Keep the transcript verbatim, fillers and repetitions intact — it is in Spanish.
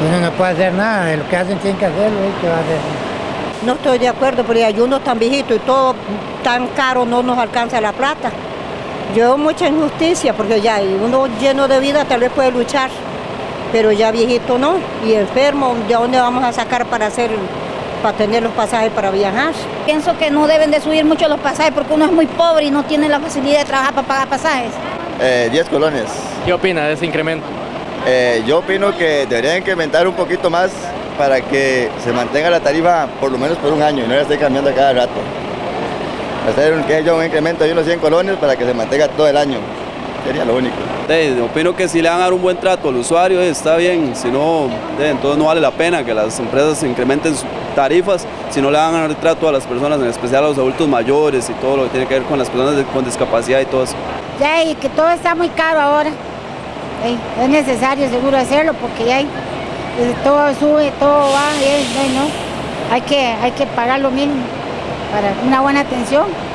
Uno no puede hacer nada, de lo que hacen tienen que hacerlo, ¿y qué va a hacer? No estoy de acuerdo, porque hay unos tan viejitos y todo tan caro no nos alcanza la plata. Yo veo mucha injusticia, porque ya uno lleno de vida tal vez puede luchar, pero ya viejito no, y enfermo, ¿de dónde vamos a sacar para hacer, para tener los pasajes para viajar? Pienso que no deben de subir mucho los pasajes porque uno es muy pobre y no tiene la facilidad de trabajar para pagar pasajes. Eh, diez colones. ¿Qué opina de ese incremento? Eh, yo opino que deberían incrementar un poquito más para que se mantenga la tarifa por lo menos por un año y no la esté cambiando a cada rato. Hacer un, que haya un incremento de unos cien colones para que se mantenga todo el año. Sería lo único. De, opino que si le van a dar un buen trato al usuario está bien, si no, de, entonces no vale la pena que las empresas incrementen sus tarifas si no le van a dar trato a las personas, en especial a los adultos mayores y todo lo que tiene que ver con las personas de, con discapacidad y todo eso. Ya, y que todo está muy caro ahora. Ey, es necesario seguro hacerlo porque ya hay, todo sube, todo va, y, no, hay que, hay que pagar lo mismo para una buena atención.